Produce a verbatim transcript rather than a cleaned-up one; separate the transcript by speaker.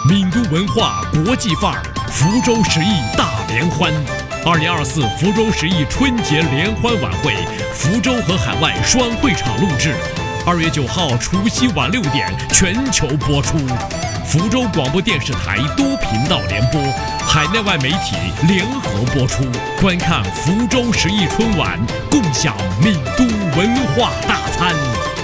Speaker 1: 闽都文化国际范儿，福州十亿大联欢。二零二四福州十亿春节联欢晚会，福州和海外双会场录制。二月九号除夕晚六点全球播出，福州广播电视台多频道联播，海内外媒体联合播出。观看福州十亿春晚，共享闽都文化大餐。